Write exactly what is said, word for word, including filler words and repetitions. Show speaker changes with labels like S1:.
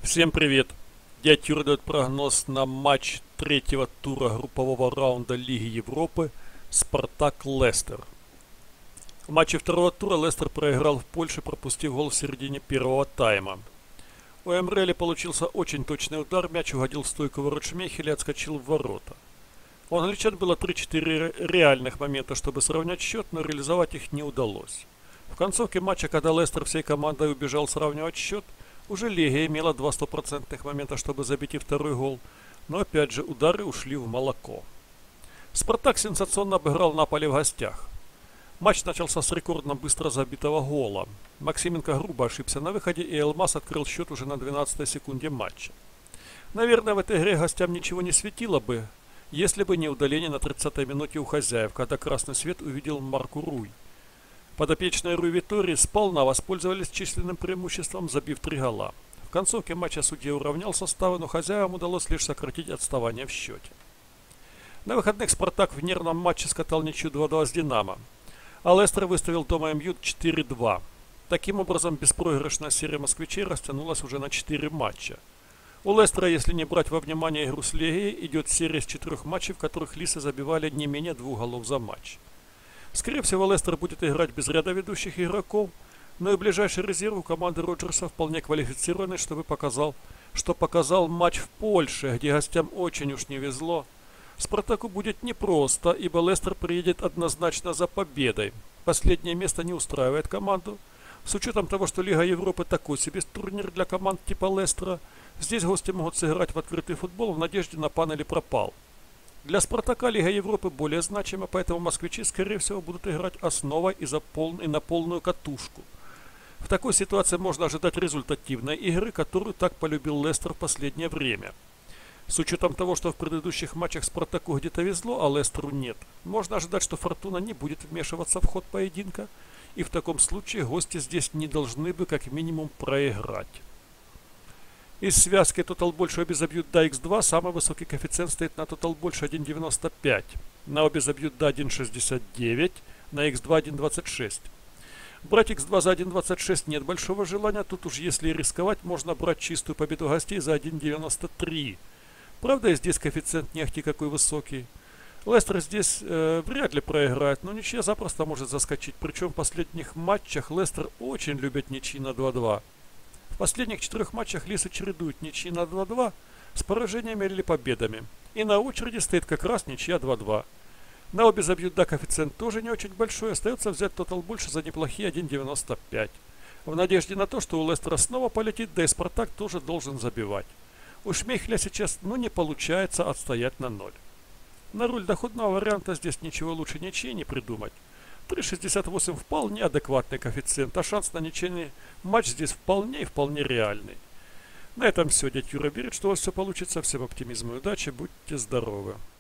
S1: Всем привет! Дядь Юра дает прогноз на матч третьего тура группового раунда Лиги Европы Спартак-Лестер. В матче второго тура Лестер проиграл в Польше, пропустив гол в середине первого тайма. У Эмрели получился очень точный удар, мяч угодил в стойку ворот Шмейхеля и отскочил в ворота. У англичан было три-четыре реальных момента, чтобы сравнять счет, но реализовать их не удалось. В концовке матча, когда Лестер всей командой убежал сравнивать счет, уже Легия имела два стопроцентных момента, чтобы забить и второй гол, но опять же удары ушли в молоко. Спартак сенсационно обыграл Наполи в гостях. Матч начался с рекордно быстро забитого гола. Максименко грубо ошибся на выходе, и Элмаз открыл счет уже на двенадцатой секунде матча. Наверное, в этой игре гостям ничего не светило бы, если бы не удаление на тридцатой минуте у хозяев, когда красный свет увидел Марку Руй. Подопечные Руй Витории сполна воспользовались численным преимуществом, забив три гола. В концовке матча судья уравнял составы, но хозяевам удалось лишь сократить отставание в счете. На выходных Спартак в нервном матче скатал ничью два-два с Динамо, а Лестер выставил дома МЮ четыре-два. Таким образом, беспроигрышная серия москвичей растянулась уже на четыре матча. У Лестера, если не брать во внимание игру с Легией, идет серия с четырех матчей, в которых лисы забивали не менее двух голов за матч. Скорее всего, Лестер будет играть без ряда ведущих игроков, но и ближайший резерв у команды Роджерса вполне квалифицированный, чтобы показал, что показал матч в Польше, где гостям очень уж не везло. Спартаку будет непросто, ибо Лестер приедет однозначно за победой. Последнее место не устраивает команду. С учетом того, что Лига Европы такой себе турнир для команд типа Лестера, здесь гости могут сыграть в открытый футбол в надежде на пан или пропал. Для Спартака Лига Европы более значима, поэтому москвичи, скорее всего, будут играть основой и, за пол... и на полную катушку. В такой ситуации можно ожидать результативной игры, которую так полюбил Лестер в последнее время. С учетом того, что в предыдущих матчах Спартаку где-то везло, а Лестеру нет, можно ожидать, что Фортуна не будет вмешиваться в ход поединка, и в таком случае гости здесь не должны бы как минимум проиграть. Из связки Total больше обе забьют до икс два, самый высокий коэффициент стоит на Total больше один девяносто пять, на обе забьют до один шестьдесят девять, на икс два один двадцать шесть. Брать икс два за один двадцать шесть нет большого желания, тут уж если рисковать, можно брать чистую победу гостей за один девяносто три. Правда, и здесь коэффициент не ахти какой высокий. Лестер здесь э, вряд ли проиграет, но ничья запросто может заскочить, причем в последних матчах Лестер очень любит ничьи на два-два. В последних четырех матчах лисы чередуют ничьи на два-два с поражениями или победами. И на очереди стоит как раз ничья два-два. На обе забьют да, коэффициент тоже не очень большой, остается взять тотал больше за неплохие один девяносто пять. В надежде на то, что у Лестера снова полетит, да и Спартак тоже должен забивать. У Шмейхеля сейчас ну не получается отстоять на ноль. На роль доходного варианта здесь ничего лучше ничьей не придумать. три шестьдесят восемь вполне адекватный коэффициент, а шанс на ничейный матч здесь вполне и вполне реальный. На этом все. Дядь Юра верит, что у вас все получится. Всем оптимизма и удачи. Будьте здоровы.